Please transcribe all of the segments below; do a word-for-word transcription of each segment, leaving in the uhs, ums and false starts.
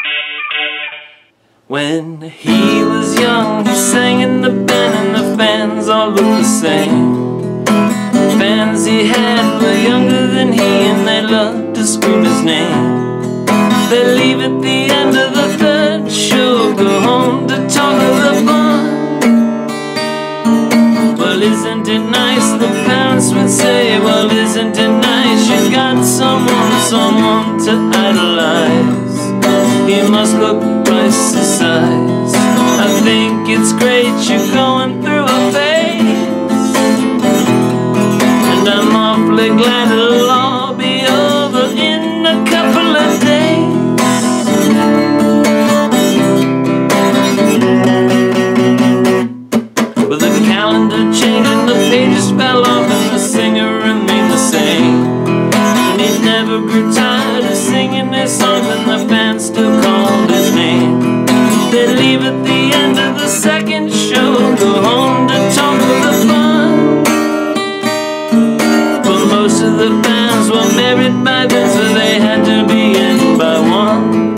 When he was young, he sang in the band, and the fans all looked the same. The fans he had were younger than he, and they loved to scream his name. They leave at the end of the third show, go home to talk of the fun. Well, isn't it nice, the parents would say. Well, isn't it nice, you got someone, someone to idolize. He must look twice his size. I think it's great you're going through a phase, and I'm awfully glad it'll all be over in a couple of days. But the calendar changed and the pages fell off, and the singer remained the same. And he never grew tired of singing his songs, and the fans still called his name. They'd leave at the end of the second show, go home to talk of the fun. But most of the fans were married by then, so they had to be in by one.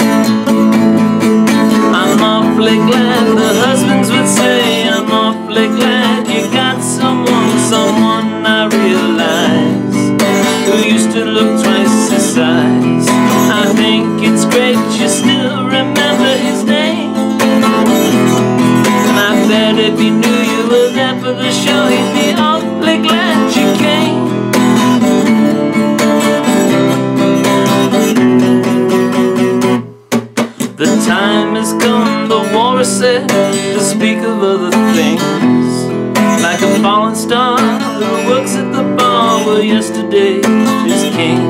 I'm awfully glad, the husbands would say, I'm awfully glad you got someone, someone I realize, who used to look twice his size. I think it's great you still remember his name, and I bet if he knew you were there for the show, he'd be awfully glad you came. The time has come, the war is set, to speak of other things. Like a fallen star who works at the bar where yesterday is king.